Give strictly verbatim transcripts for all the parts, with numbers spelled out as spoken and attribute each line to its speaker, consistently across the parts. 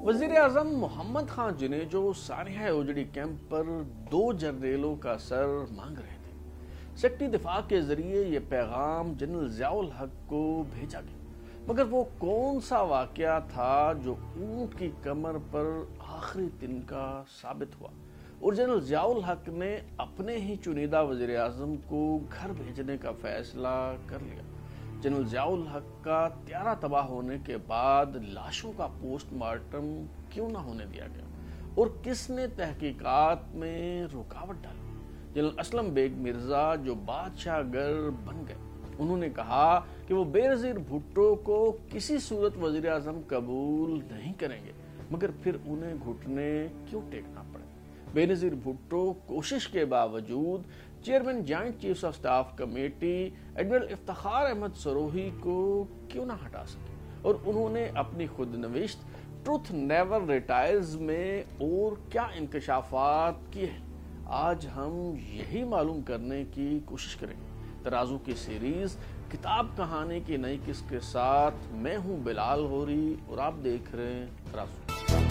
Speaker 1: وزیر اعظم محمد خان جنیجو سانحہ اوجڑی کیمپ پر دو جرنیلوں کا سر مانگ رہے تھے۔ سیکٹری دفاع کے ذریعے یہ پیغام جنرل ضیاء الحق کو بھیجا گیا، مگر وہ کون سا واقعہ تھا جو اونٹ کی کمر پر آخری تنکا ثابت ہوا اور جنرل ضیاء الحق نے اپنے ہی چنیدہ وزیر اعظم کو گھر بھیجنے کا فیصلہ کر لیا۔ جنرل ضیاء الحق کا طیارہ تباہ ہونے کے بعد لاشوں کا پوسٹ مارٹم کیوں نہ ہونے دیا گیا اور کس نے تحقیقات میں رکاوٹ ڈالی؟ جنرل اسلم بیگ مرزا جو بادشاہ گر بن گئے، انہوں نے کہا کہ وہ بے نظیر بھٹو کو کسی صورت وزیر اعظم قبول نہیں کریں گے، مگر پھر انہیں گھٹنے کیوں ٹیکنا پڑے؟ بے نظیر بھٹو کوشش کے باوجود chairman joint chiefs of staff committee admiral Iftikhar Ahmed Sirohi کو کیوں نہ ہٹا سکے اور انہوں نے اپنی خود نوشت ٹروتھ نیور ریٹائرز میں اور کیا انکشافات کیے ہیں؟ آج ہم یہی معلوم کرنے کی کوشش کریں گے۔ ترازو کی سیریز کتاب کہانی کی نئی قسط کے ساتھ میں ہوں بلال غوری اور آپ دیکھ رہے ہیں ترازو۔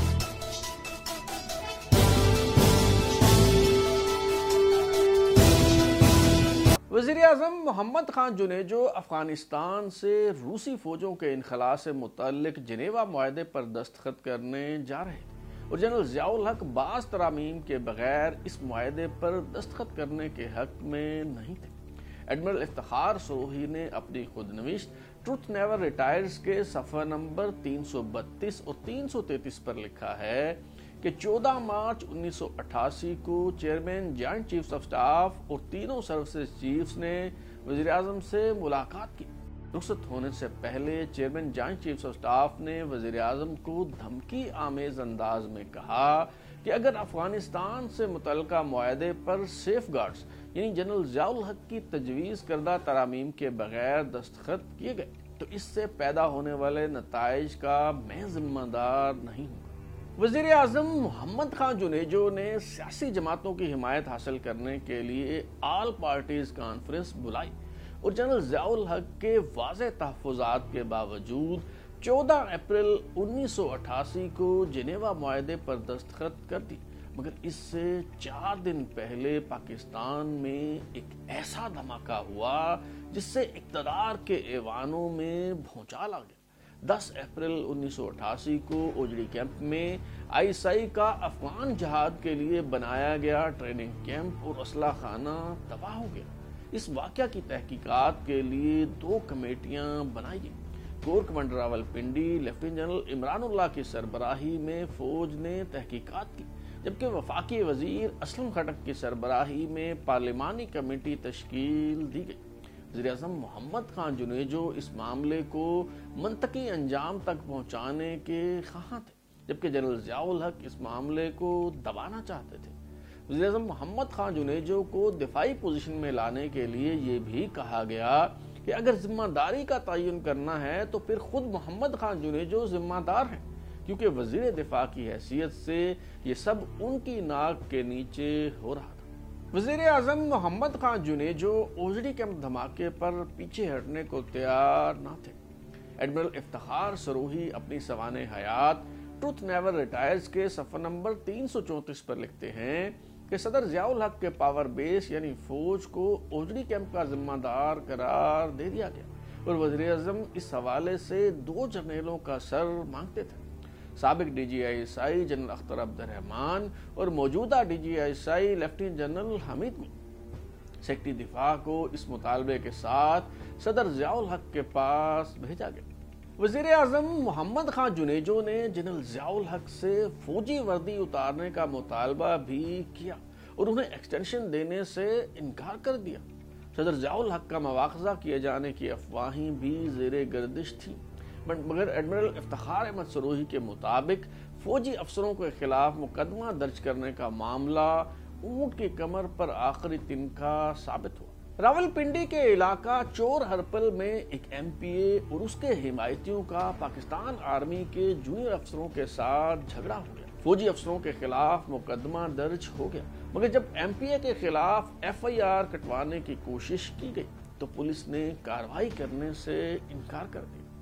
Speaker 1: وزیر اعظم محمد خان جنیجو افغانستان سے روسی فوجوں کے انخلاء سے متعلق جنیوا معاہدے پر دستخط کرنے جا رہے تھے اور جنرل ضیاء الحق بعض ترامیم کے بغیر اس معاہدے پر دستخط کرنے کے حق میں نہیں تھے۔ ایڈمرل افتخار سروہی نے اپنی خود نوشت ٹروتھ نیور ریٹائرز کے صفحہ نمبر تین سو بتیس اور تین سو تینتیس پر لکھا ہے کہ چودہ مارچ انیس سو اٹھاسی کو chairman joint chiefs of staff اور تینوں سروسز چیفز نے وزیر اعظم سے ملاقات کی۔ رخصت ہونے سے پہلے chairman joint chiefs of staff نے وزیر اعظم کو دھمکی آمیز انداز میں کہا کہ اگر افغانستان سے متعلقہ معاہدے پر سیف گارڈز یعنی جنرل ضیاء الحق کی تجویز کردہ ترامیم کے بغیر دستخط کیے گئے تو اس سے پیدا ہونے والے نتائج کا میں ذمہ دار نہیں ہوں۔ وزیر اعظم محمد خان جنیجو نے سیاسی جماعتوں کی حمایت حاصل کرنے کے لیے آل پارٹیز کانفرنس بلائی اور جنرل ضیاء الحق کے واضح تحفظات کے باوجود چودہ اپریل انیس سو اٹھاسی کو جنیوا معاہدے پر دستخط کر دی، مگر اس سے چار دن پہلے پاکستان میں ایک ایسا دھماکہ ہوا جس سے اقتدار کے ایوانوں میں بھونچال آ گیا۔ دس اپریل انیس سو اٹھاسی کو اوجڑی کیمپ میں آئی ایس آئی کا افغان جہاد کے لیے بنایا گیا ٹریننگ کیمپ اور اسلحہ خانہ تباہ ہو گیا۔ اس واقعہ کی تحقیقات کے لیے دو کمیٹیاں بنائی گئیں۔ Corps commander Rawalpindi lieutenant general Imranullah کی سربراہی میں فوج نے تحقیقات کی، جبکہ وفاقی وزیر اسلم خٹک کی سربراہی میں پارلیمانی کمیٹی تشکیل دی گئی۔ وزیر اعظم محمد خان جنیجو اس معاملے کو منطقی انجام تک پہنچانے کے خواہاں تھے، جبکہ جنرل ضیاء الحق اس معاملے کو دبانا چاہتے تھے۔ وزیر اعظم محمد خان جنیجو کو دفاعی پوزیشن میں لانے کے لیے یہ بھی کہا گیا کہ اگر ذمہ داری کا تعین کرنا ہے تو پھر خود محمد خان جنیجو ذمہ دار ہیں، کیونکہ وزیر دفاع کی حیثیت سے یہ سب ان کی ناک کے نیچے ہو رہا تھا۔ وزیر اعظم محمد خان جنیجو اوجڑی کیمپ دھماکے پر پیچھے ہٹنے کو تیار نہ تھے۔ ایڈمرل افتخار سروہی اپنی سوانح حیات ٹروتھ نیور ریٹائرز کے صفحہ نمبر تین سو چونتیس پر لکھتے ہیں کہ صدر ضیاء الحق کے پاور بیس یعنی فوج کو اوجڑی کیمپ کا ذمہ دار قرار دے دیا گیا اور وزیر اعظم اس حوالے سے دو جرنیلوں کا سر مانگتے تھے، سابق D G I S I general Akhtar Abdur Rahman اور موجودہ D G I S I lieutenant general Hamid Gul. Secretary دفاع کو اس مطالبے کے ساتھ صدر ضیاء الحق کے پاس بھیجا گیا۔ وزیر اعظم محمد خان جنیجو نے جنرل ضیاء الحق سے فوجی وردی اتارنے کا مطالبہ بھی کیا اور انہیں ایکسٹینشن دینے سے انکار کر دیا۔ صدر ضیاء الحق کا مواخذہ کیے جانے کی افواہیں بھی زیر گردش تھیں، مگر ایڈمرل افتخار احمد سروہی کے مطابق فوجی افسروں کے خلاف مقدمہ درج کرنے کا معاملہ اونٹ کی کمر پر آخری تنکا ثابت ہوا۔ راولپنڈی کے علاقہ چور ہرپل میں ایک ایم پی اے اور اس کے حمایتیوں کا پاکستان آرمی کے جونیئر افسروں کے ساتھ جھگڑا ہو گیا۔ فوجی افسروں کے خلاف مقدمہ درج ہو گیا، مگر جب ایم پی اے کے خلاف ایف آئی آر کٹوانے کی کوشش کی گئی تو پولیس نے کارروائی کرنے سے انکار کر دیا۔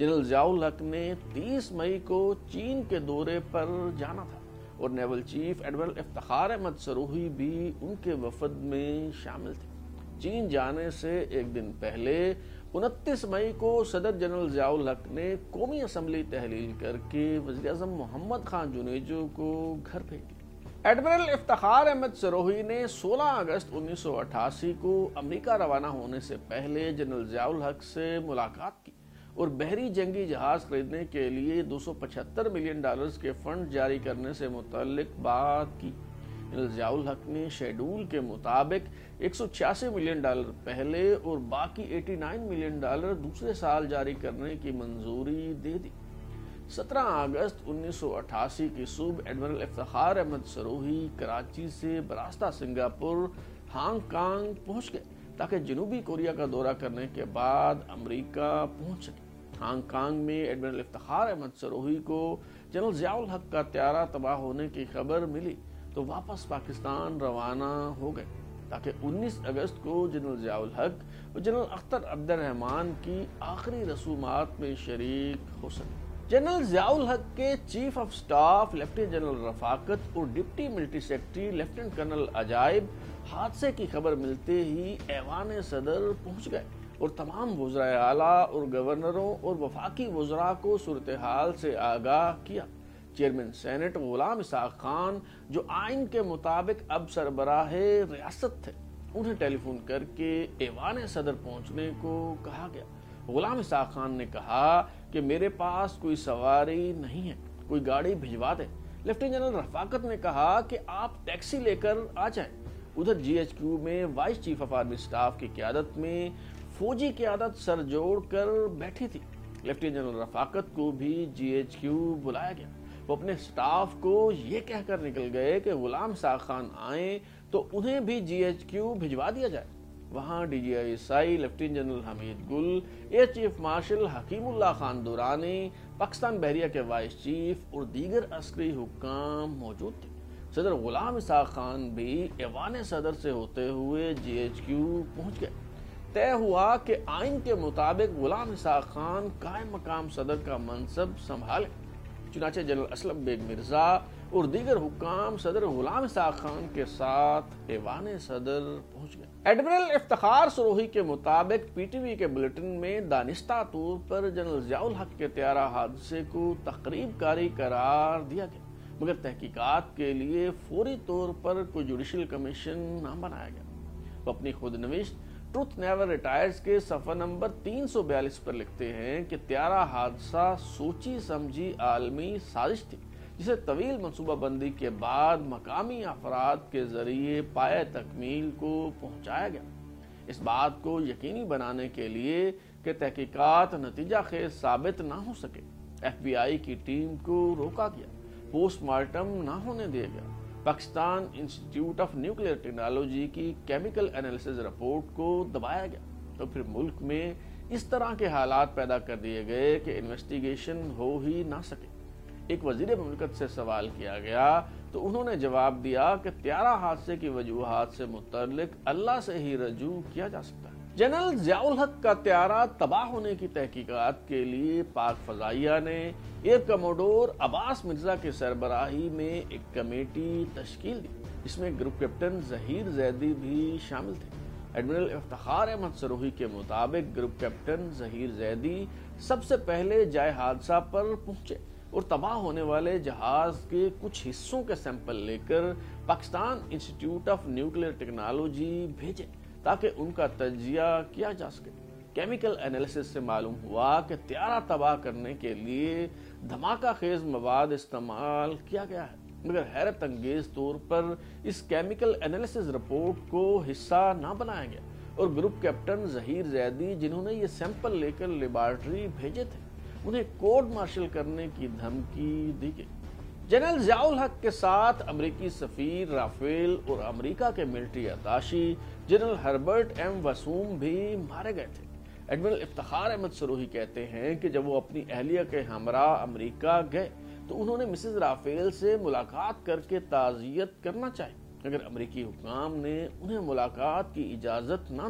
Speaker 1: जनरल ज़ियाउल हक ने तीस मई को चीन के दौरे पर जाना था और naval chief admiral Iftikhar Ahmed Sirohi भी उनके वफद में शामिल थे। चीन जाने से एक दिन पहले उनतीस मई को सदर जनरल ज़ियाउल हक ने कौमी असम्बली तहलील करके वज़ीर-ए-आज़म मोहम्मद खान जुनेजो को घर भेज दिया। एडमिरल इफ्तिखार अहमद सरोही ने सोलह अगस्त उन्नीस सौ अठासी को अमेरिका रवाना होने से पहले जनरल ज़ियाउल हक से मुलाकात की और बहरी जंगी जहाज खरीदने के लिए दो सौ पचहत्तर मिलियन डॉलर्स के फंड जारी करने से मुताल्लिक बात की। जनरल ज़ियाउल हक ने शेड्यूल के मुताबिक एक सौ छियासी मिलियन डॉलर पहले और बाकी नवासी मिलियन डॉलर दूसरे साल जारी करने की मंजूरी दे दी। सत्रह अगस्त उन्नीस सौ अठासी की सुबह एडमिरल इफ्तिखार अहमद सरोही कराची से बरास्ता सिंगापुर हांगकांग पहुंच गए ताकि जनूबी कोरिया का दौरा करने के बाद अमेरिका पहुंच सके। हांगकांग में एडमिरल इफ्तिखार अहमद सरोही को जनरल ज़ियाउल हक का त्यारा तबाह होने की खबर मिली तो वापस पाकिस्तान रवाना हो गए ताकि उन्नीस अगस्त को जनरल ज़ियाउल हक और जनरल अख्तर अब्दुर्रहमान की आखिरी रसूमात में शरीक हो सके। जनरल ज़ियाउल हक के chief of staff lieutenant general Rafaqat और deputy military secretary lieutenant colonel Ajaib हादसे की खबर मिलते ही ऐवान सदर पहुंच गए और तमाम वज़राए आला और गवर्नरों और वफाकी वज़रा को सूरत हाल से आगाह किया। चेयरमैन सेनेट गुलाम इसाक खान जो आइन के मुताबिक अब सरबराहे रियासत थे, उन्हें टेलीफोन करके ऐवान सदर पहुंचने को कहा गया। गुलाम इसाक खान ने कहा कि मेरे पास कोई सवारी नहीं है, कोई गाड़ी भिजवा दे। लेफ्टिनेंट जनरल रफाकत ने कहा कि आप टैक्सी लेकर आ जाएं। उधर जीएचक्यू में vice chief of army staff की क़यादत में फौजी क़यादत सर जोड़ कर बैठी थी। लेफ्टिनेंट जनरल रफाकत को भी जीएचक्यू बुलाया गया। वो अपने स्टाफ को ये कहकर निकल गए कि गुलाम इसाक खान आए तो उन्हें भी जीएचक्यू भिजवा दिया जाए। वहां DG ISI lieutenant general Hameed Gul, air chief marshal Hakimullah Khan Durrani, Pakistan बहरिया के वाइस चीफ और दीगर अस्करी हुक्काम मौजूद थे। सदर गुलाम इसाक खान भी ऐवान सदर से होते हुए जीएचक्यू पहुंच गए। तय हुआ कि आइन के मुताबिक गुलाम इसाक खान कायम मकाम सदर का मनसब संभाले। चुनाचे जनरल असलम बेग मिर्जा और दीगर हुक्काम सदर गुलाम इसाक खान के साथ ऐवान सदर पहुंच गए। एडमिरल इफ्तिखार सरोही के मुताबिक पीटीवी के बुलेटिन में दानिस्ता तौर पर जनरल ज़ियाउल हक के त्यारा हादसे को तकरीब कारी करार दिया गया, मगर तहकीकात के लिए फौरी तौर पर कोई जुडिशल कमीशन न बनाया गया। वो अपनी खुद नविश्त ट्रुथ नेवर रिटायर्स के सफ़ा नंबर तीन सौ बयालीस पर लिखते हैं कि त्यारा हादसा सोची समझी आलमी साजिश थी जिसे तवील मनसूबाबंदी के बाद मकामी अफराद के जरिए पाए तकमील को पहुंचाया गया। इस बात को यकीनी बनाने के लिए कि तहकीकात नतीजा खेज साबित ना हो सके, एफबीआई की टीम को रोका गया, पोस्टमार्टम ना होने दिया गया। Pakistan institute of nuclear technology की केमिकल एनालिसिस रिपोर्ट को दबाया गया तो फिर मुल्क में इस तरह के हालात पैदा कर दिए गए कि इन्वेस्टिगेशन हो ही ना सके। एक वजीर मुमलिकत से सवाल किया गया तो उन्होंने जवाब दिया कि त्यारा हादसे की वजूहात से मुतल्लिक अल्लाह से ही रजू किया जा सकता है। जनरल ज़ियाउल हक का त्यारा तबाह होने की तहकीकात के लिए पाक फजाइया ने एयर कमोडोर अब्बास मिर्जा की सरबराही में एक कमेटी तश्कील दी, जिसमें ग्रुप कैप्टन जहीर जैदी भी शामिल थे। एडमिरल इफ्तिखार अहमद सरोही के मुताबिक ग्रुप कैप्टन जहीर जैदी सबसे पहले जाए हादसा पर पहुंचे और तबाह होने वाले जहाज के कुछ हिस्सों के सैंपल लेकर Pakistan institute of nuclear technology भेजे ताकि उनका तजिया किया जा सके। केमिकल एनालिसिस से मालूम हुआ कि त्यारा तबाह करने के लिए धमाका खेज मवाद इस्तेमाल किया गया है, मगर हैरत अंगेज तौर पर इस केमिकल एनालिसिस रिपोर्ट को हिस्सा न बनाया गया और ग्रुप कैप्टन जहीर जैदी जिन्होंने ये सैंपल लेकर लेबॉर्ट्री भेजे थे, उन्हें कोर्ट मार्शल करने की धमकी दी गई। जनरल ज़ियाउल हक के साथ अमेरिकी सफीर राफेल और अमेरिका के military attache general Herbert M Wassom भी मारे गए थे। एडमिरल इफ्तिखार अहमद सरोही कहते हैं कि जब वो अपनी अहलिया के हमरा अमेरिका गए तो उन्होंने मिसेज राफेल से मुलाकात करके ताज़ियत करना चाहिए, अगर अमेरिकी हुक्काम ने उन्हें मुलाकात की इजाज़त ना दी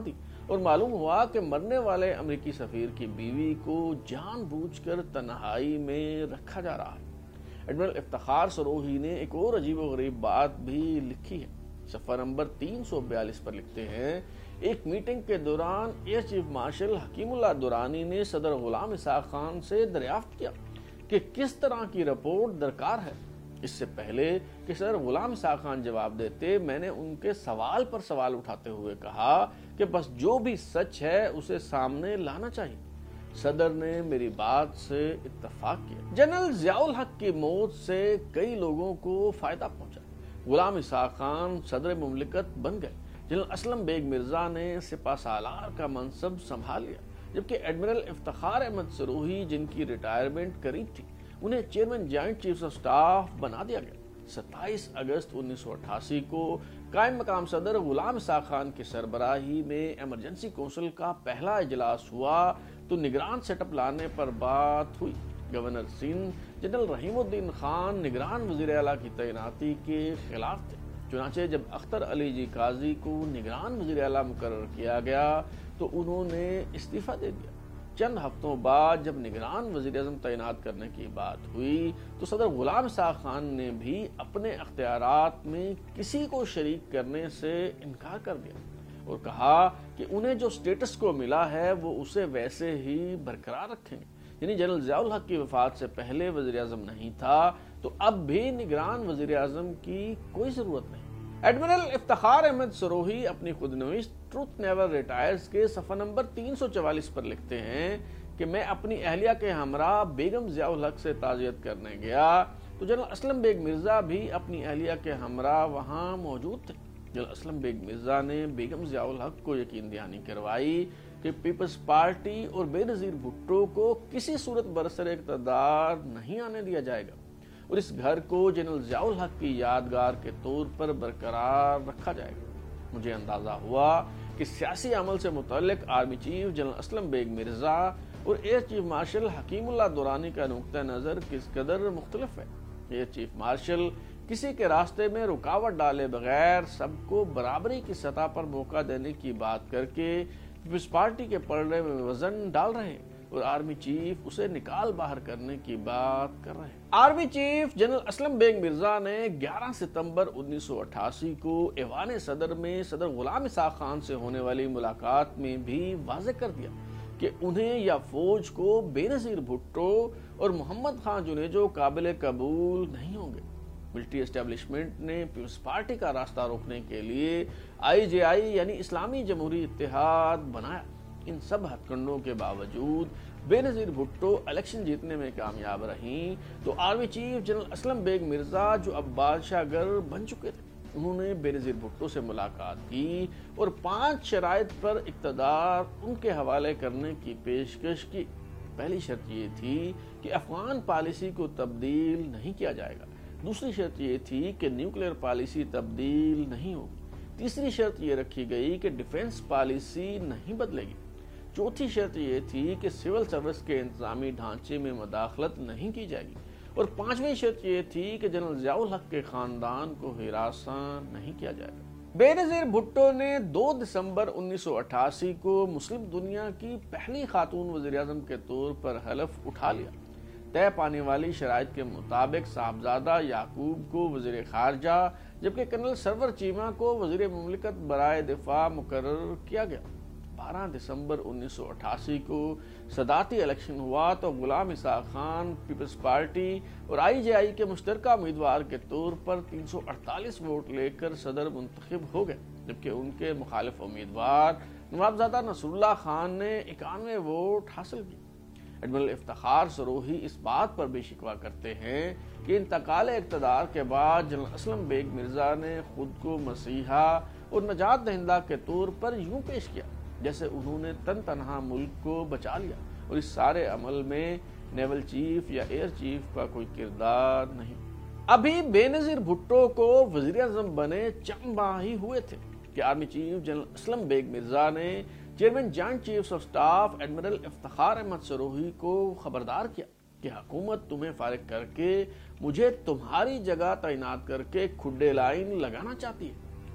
Speaker 1: اور معلوم ہوا کہ مرنے والے امریکی سفیر کی بیوی کو جان بوجھ کر تنہائی میں رکھا جا رہا ہے۔ ایڈمرل افتخار سروہی نے ایک اور عجیب و غریب بات بھی لکھی ہے۔ صفحہ نمبر تین سو بیالیس پر لکھتے ہیں، ایک میٹنگ کے دوران ایئر چیف مارشل حکیم اللہ درانی نے صدر غلام اسحاق خان سے دریافت کیا کہ کس طرح کی رپورٹ درکار ہے۔ اس سے پہلے کہ صدر غلام اسحاق خان جواب دیتے، میں نے ان کے سوال پر سوال اٹھاتے ہوئے کہا کہ بس جو بھی سچ ہے اسے سامنے لانا چاہیے۔ صدر نے میری بات سے اتفاق کیا۔ جنرل ضیاء الحق کی موت سے کئی لوگوں کو فائدہ پہنچا۔ غلام اسحاق خان صدر مملکت بن گئے۔ جنرل اسلم بیگ مرزا نے سپہ سالار کا منصب سنبھال لیا، جبکہ ایڈمرل افتخار احمد سروہی جن کی ریٹائرمنٹ قریب تھی انہیں chairman joint chiefs of staff بنا دیا گیا۔ ستائیس اگست انیس سو اٹھاسی کو قائم مقام صدر غلام اسحاق خان کی سربراہی میں ایمرجنسی کونسل کا پہلا اجلاس ہوا تو نگران سیٹ اپ لانے پر بات ہوئی۔ گورنر سندھ جنرل رحیم الدین خان نگران وزیر اعلیٰ کی تعیناتی کے خلاف تھے، چنانچہ جب اختر علی جی قاضی کو نگران وزیر اعلیٰ مقرر کیا گیا تو انہوں نے استعفیٰ دے دیا۔ چند ہفتوں بعد جب نگران وزیر اعظم تعینات کرنے کی بات ہوئی تو صدر غلام اسحاق خان نے بھی اپنے اختیارات میں کسی کو شریک کرنے سے انکار کر دیا اور کہا کہ انہیں جو سٹیٹس کو ملا ہے وہ اسے ویسے ہی برقرار رکھیں گے۔ یعنی جنرل ضیاء الحق کی وفات سے پہلے وزیر اعظم نہیں تھا تو اب بھی نگران وزیر اعظم کی کوئی ضرورت نہیں۔ ایڈمرل افتخار احمد سروہی اپنی خود نوشت ٹروتھ نیور ریٹائرز کے صفحہ نمبر تین سو چوالیس پر لکھتے ہیں کہ میں اپنی اہلیہ کے ہمراہ بیگم ضیاء الحق سے تعزیت کرنے گیا تو جنرل اسلم بیگ مرزا بھی اپنی اہلیہ کے ہمراہ وہاں موجود تھے۔ جنرل اسلم بیگ مرزا نے بیگم ضیاء الحق کو یقین دہانی کروائی کہ پیپلز پارٹی اور بے نظیر بھٹو کو کسی صورت برسر اقتدار نہیں آنے دیا جائے گا اور اس گھر کو جنرل ضیاء الحق کی یادگار کے طور پر برقرار رکھا جائے گا۔ مجھے اندازہ ہوا کہ سیاسی عمل سے متعلق army chief general Aslam Beg Mirza اور ایئر چیف مارشل حکیم اللہ درانی کا نقطہ نظر کس قدر مختلف ہے۔ ایئر چیف مارشل کسی کے راستے میں رکاوٹ ڈالے بغیر سب کو برابری کی سطح پر موقع دینے کی بات کر کے پیپلز پارٹی کے پلڑے میں وزن ڈال رہے ہیں اور آرمی چیف اسے نکال باہر کرنے کی بات کر رہے ہیں۔ Army chief general Aslam Beg Mirza نے گیارہ ستمبر انیس سو اٹھاسی کو ایوان صدر میں صدر غلام اسحاق خان سے ہونے والی ملاقات میں بھی واضح کر دیا کہ انہیں یا فوج کو بے نظیر بھٹو اور محمد خان جنیجو قابل قبول نہیں ہوں گے۔ ملٹری اسٹیبلشمنٹ نے پیپلز پارٹی کا راستہ روکنے کے لیے آئی جے آئی یعنی اسلامی جمہوری اتحاد بنایا۔ ان سب ہتھ کنڈوں کے باوجود بے نظیر بھٹو الیکشن جیتنے میں کامیاب رہیں تو army chief general Aslam Beg Mirza جو اب بادشاہ گر بن چکے تھے انہوں نے بے نظیر بھٹو سے ملاقات کی اور پانچ شرائط پر اقتدار ان کے حوالے کرنے کی پیشکش کی۔ پہلی شرط یہ تھی کہ افغان پالیسی کو تبدیل نہیں کیا جائے گا، دوسری شرط یہ تھی کہ نیوکلیئر پالیسی تبدیل نہیں ہوگی، تیسری شرط یہ رکھی گئی کہ ڈیفنس پالیسی نہیں بدلے گی، چوتھی شرط یہ تھی کہ سول سروس کے انتظامی ڈھانچے میں مداخلت نہیں کی جائے گی اور پانچویں شرط یہ تھی کہ جنرل ضیاء الحق کے خاندان کو ہراساں نہیں کیا جائے گا۔ بے نظیر بھٹو نے دو دسمبر انیس سو اٹھاسی کو مسلم دنیا کی پہلی خاتون وزیر اعظم کے طور پر حلف اٹھا لیا۔ طے پانے والی شرائط کے مطابق صاحبزادہ یعقوب کو وزیر خارجہ جبکہ کرنل سرور چیمہ کو وزیر مملکت برائے دفاع مقرر کیا گیا۔ بارہ دسمبر انیس سو اٹھاسی کو صدارتی الیکشن ہوا تو غلام اسحاق خان پیپلز پارٹی اور آئی جے آئی کے مشترکہ امیدوار کے طور پر تین سو اڑتالیس ووٹ لے کر صدر منتخب ہو گئے، جبکہ ان کے مخالف امیدوار نوابزادہ نصر اللہ خان نے اکانوے ووٹ حاصل کیے۔ ایڈمرل افتخار سروہی اس بات پر بھی شکوہ کرتے ہیں کہ انتقال اقتدار کے بعد جنرل اسلم بیگ مرزا نے خود کو مسیحا اور نجات دہندہ کے طور پر یوں پیش کیا جیسے انہوں نے تن تنہا ملک کو بچا لیا اور اس سارے عمل میں نیول چیف یا ایئر چیف کا کوئی کردار نہیں۔ ابھی بے نظیر بھٹو کو وزیر اعظم بنے چند ماہ ہی ہوئے تھے کہ army chief general Aslam Beg Mirza نے chairman joint chiefs of staff admiral Iftikhar Ahmed Sirohi کو خبردار کیا کہ حکومت تمہیں فارغ کر کے مجھے تمہاری جگہ تعینات کر کے کھڈے لائن لگانا چاہتی ہے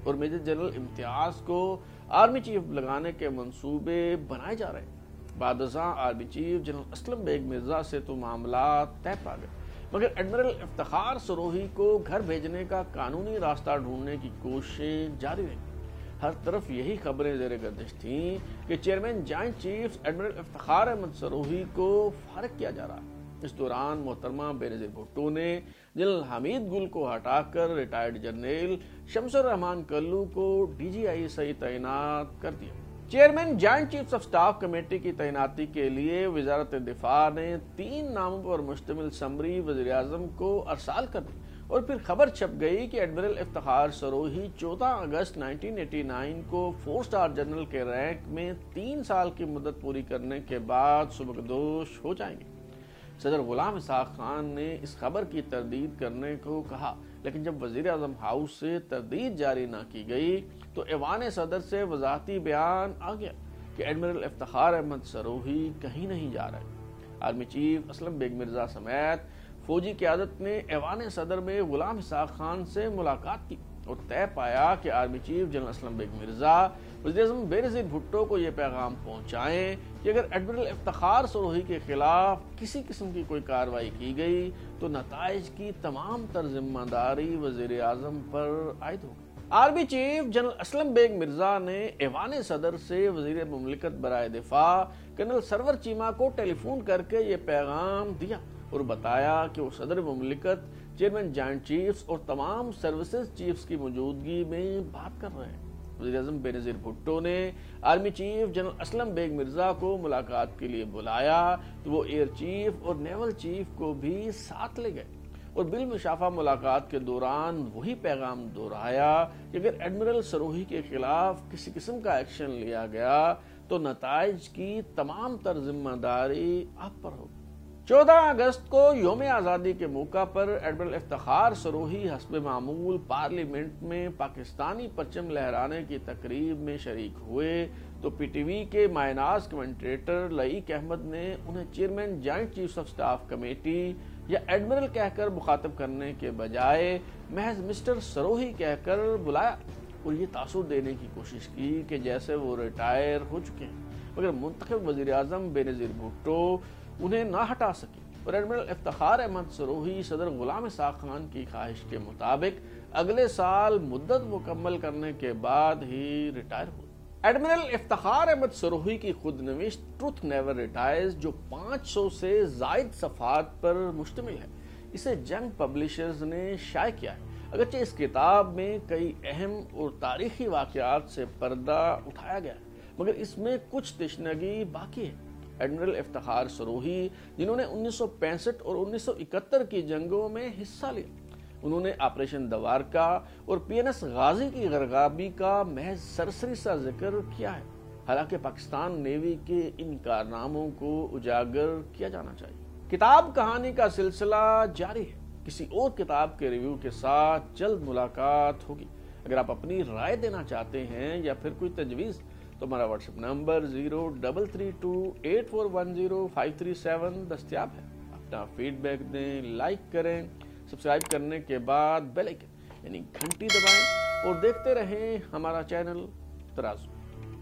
Speaker 1: اور میجر جنرل امتیاز کو آرمی چیف لگانے کے منصوبے بنائے جا رہے ہیں۔ بعد ازاں army chief general Aslam Beg Mirza سے تو معاملات طے پا گئے، مگر ایڈمرل افتخار سروہی کو گھر بھیجنے کا قانونی راستہ ڈھونڈنے کی کوششیں جاری رہیں۔ ہر طرف یہی خبریں زیر گردش تھیں کہ chairman joint chiefs admiral Iftikhar Ahmed Sirohi کو فارغ کیا جا رہا ہے۔ اس دوران محترمہ بینظیر بھٹو نے جنرل حمید گل کو ہٹا کر ریٹائرڈ جنرل شمس الرحمان کلو کو ڈی جی آئی صحیح تعینات کر دیا۔ Chairman joint chiefs of staff committee کی تعیناتی کے لیے وزارت دفاع نے تین ناموں پر مشتمل سمری وزیر اعظم کو ارسال کر دی اور پھر خبر چھپ گئی کہ ایڈمرل افتخار سروہی چودہ اگست نائنٹین ایٹی نائن کو فور سٹار جنرل کے رینک میں تین سال کی مدت پوری کرنے کے بعد سبکدوش ہو جائیں گے۔ صدر غلام اسحاق خان نے اس خبر کی تردید کرنے کو کہا، لیکن جب وزیر اعظم ہاؤس سے تردید جاری نہ کی گئی تو ایوان صدر سے وضاحتی بیان آ گیا کہ ایڈمرل افتخار احمد سروہی کہیں نہیں جا رہے۔ آرمی چیف اسلم بیگ مرزا سمیت فوجی قیادت نے ایوان صدر میں غلام اسحاق خان سے ملاقات کی اور طے پایا کہ army chief general Aslam Beg Mirza وزیر اعظم بینظیر بھٹو کو یہ پیغام پہنچائیں کہ اگر ایڈمرل افتخار سروہی کے خلاف کسی قسم کی کوئی کارروائی کی گئی تو نتائج کی تمام تر ذمہ داری وزیر اعظم پر عائد ہوگی۔ Army chief general Aslam Beg Mirza نے ایوان صدر سے وزیر مملکت برائے دفاع کرنل سرور چیمہ کو ٹیلی فون کر کے یہ پیغام دیا اور بتایا کہ وہ صدر مملکت، چیئرمین جوائنٹ چیفز اور تمام سروسز چیفز کی موجودگی میں بات کر رہے ہیں۔ وزیر اعظم بینظیر بھٹو نے army chief general Aslam Beg Mirza کو ملاقات کے لیے بلایا تو وہ ایئر چیف اور نیول چیف کو بھی ساتھ لے گئے اور بالمشافہ ملاقات کے دوران وہی پیغام دہرایا کہ اگر ایڈمرل سروہی کے خلاف کسی قسم کا ایکشن لیا گیا تو نتائج کی تمام تر ذمہ داری آپ پر ہوگی۔ چودہ اگست کو یوم آزادی کے موقع پر ایڈمرل افتخار سروہی حسب معمول پارلیمنٹ میں پاکستانی پرچم لہرانے کی تقریب میں شریک ہوئے تو پی ٹی وی کے مائناز کمنٹریٹر لئیق احمد نے انہیں chairman joint chiefs of staff committee یا ایڈمرل کہہ کر مخاطب کرنے کے بجائے محض مسٹر سروہی کہہ کر بلایا اور یہ تاثر دینے کی کوشش کی کہ جیسے وہ ریٹائر ہو چکے ہیں، مگر منتخب وزیر اعظم بینظیر بھٹو انہیں نہ ہٹا سکی اور ایڈمرل افتخار احمد سروہی صدر غلام اسحاق خان کی خواہش کے مطابق اگلے سال مدت مکمل کرنے کے بعد ہی ریٹائر ہوئے۔ ایڈمرل افتخار احمد سروہی کی خود نوشت ٹروتھ نیور ریٹائرز جو پانچ سو سے زائد صفحات پر مشتمل ہے، اسے جنگ پبلشرز نے شائع کیا ہے۔ اگرچہ اس کتاب میں کئی اہم اور تاریخی واقعات سے پردہ اٹھایا گیا ہے، مگر اس میں کچھ تشنگی باقی ہے۔ ایڈمرل افتخار سروہی جنہوں نے انیس سو پینسٹھ اور انیس سو اکہتر کی جنگوں میں حصہ لیا، انہوں نے آپریشن دوارکا اور پی این ایس غازی کی غرقابی کا محض سرسری سا ذکر کیا ہے، حالانکہ پاکستان نیوی کے ان کارناموں کو اجاگر کیا جانا چاہیے۔ کتاب کہانی کا سلسلہ جاری ہے، کسی اور کتاب کے ریویو کے ساتھ جلد ملاقات ہوگی۔ اگر آپ اپنی رائے دینا چاہتے ہیں یا پھر کوئی تجویز تو ہمارا WhatsApp number zero double three two eight four one zero five three seven دستیاب ہے۔ اپنا فیڈ بیک دیں، لائک کریں، سبسکرائب کرنے کے بعد بیل آئیکن یعنی گھنٹی دبائیں اور دیکھتے رہیں ہمارا چینل ترازو۔